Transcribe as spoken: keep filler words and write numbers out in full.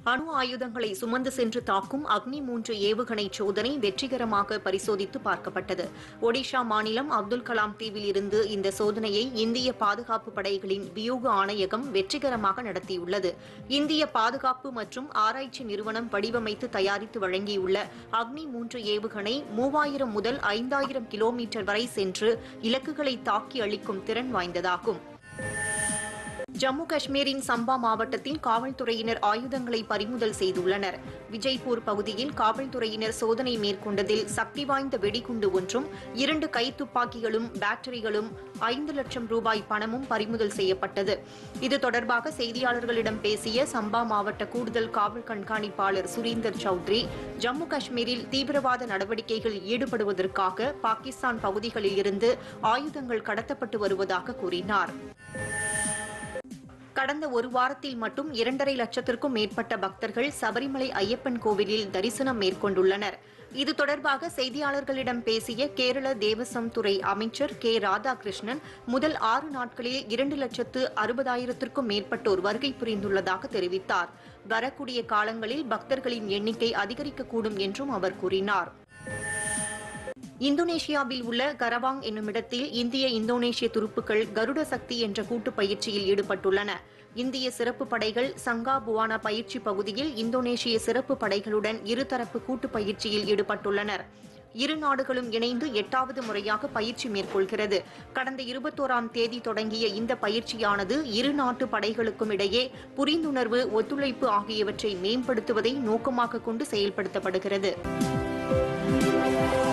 அணு ஆயுதங்களை சுமந்து சென்று தாக்கும் அக்னி மூன்று ஏவுகணை சோதனை வெற்றிகரமாக பரிசோதித்து பார்க்கப்பட்டது. ஒடிஷா மாநிலம் அப்துல் கலாம் தீவில் இருந்து இந்த சோதனையை இந்திய பாதுகாப்பு படைகளின் வியூக ஆணையகம் வெற்றிகரமாக நடத்தியுள்ளது. இந்திய பாதுகாப்பு மற்றும் ஆராய்ச்சி நிறுவனம் வடிவமைத்து தயாரித்து வழங்கியுள்ள அக்னி மூன்று ஏவுகணை மூவாயிரம் முதல் ஐந்தாயிரம் கிலோமீட்டர் வரை சென்று இலக்குகளை தாக்கி அளிக்கும் திறன் வாய்ந்ததாகும். ஜம்மு காஷ்மீரின் சம்பா மாவட்டத்தில் காவல்துறையினர் ஆயுதங்களை பறிமுதல் செய்துள்ளனர். விஜய்பூர் பகுதியில் காவல்துறையினர் சோதனை மேற்கொண்டதில் சக்தி வாய்ந்த வெடிகுண்டு ஒன்றும் இரண்டு கைத்துப்பாக்கிகளும் பேட்டரிகளும் ஐந்து லட்சம் ரூபாய் பணமும் பறிமுதல் செய்யப்பட்டது. இது தொடர்பாக செய்தியாளர்களிடம் பேசிய சம்பா மாவட்ட கூடுதல் காவல் கண்காணிப்பாளர் சுரீந்தர் சௌத்ரி, ஜம்மு காஷ்மீரில் தீவிரவாத நடவடிக்கைகளில் ஈடுபடுவதற்காக பாகிஸ்தான் பகுதிகளில் இருந்து ஆயுதங்கள் கடத்தப்பட்டு வருவதாக கூறினார். கடந்த ஒரு வாரத்தில் மட்டும் இரண்டரை லட்சத்திற்கும் மேற்பட்ட பக்தர்கள் சபரிமலை ஐயப்பன் கோவிலில் தரிசனம் மேற்கொண்டுள்ளனர். இது தொடர்பாக செய்தியாளர்களிடம் பேசிய கேரள தேவசம் துறை அமைச்சர் கே ராதாகிருஷ்ணன், முதல் ஆறு நாட்களில் இரண்டு லட்சத்து அறுபதாயிரத்திற்கும் மேற்பட்டோர் வருகை புரிந்துள்ளதாக தெரிவித்தார். வரக்கூடிய காலங்களில் பக்தர்களின் எண்ணிக்கை அதிகரிக்கக்கூடும் என்றும் அவர் கூறினார். இந்தோனேஷியாவில் உள்ள கரவாங் என்னுமிடத்தில் இந்திய இந்தோனேஷிய துருப்புக்கள் கருட சக்தி என்ற கூட்டு பயிற்சியில் ஈடுபட்டுள்ளன. இந்திய சிறப்பு படைகள் சங்கா புவானா பயிற்சி பகுதியில் இந்தோனேஷிய சிறப்பு படைகளுடன் இருதரப்பு கூட்டு பயிற்சியில் ஈடுபட்டுள்ளனர். இரு நாடுகளும் இணைந்து எட்டாவது முறையாக பயிற்சி மேற்கொள்கிறது. கடந்த இருபத்தோராம் தேதி தொடங்கிய இந்த பயிற்சியானது இரு நாட்டு படைகளுக்கும் இடையே புரிந்துணர்வு, ஒத்துழைப்பு ஆகியவற்றை மேம்படுத்துவதை நோக்கமாக கொண்டு செயல்படுத்தப்படுகிறது.